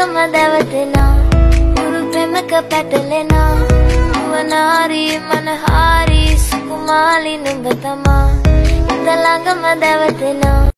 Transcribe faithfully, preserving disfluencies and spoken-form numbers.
ළඟම දැවටෙනා උරු ප්‍රේමක පැටලෙනා වනාරි මනහාරි සුකුමාලි නුඹ තමා ඉඳ ළඟම දැවටෙනා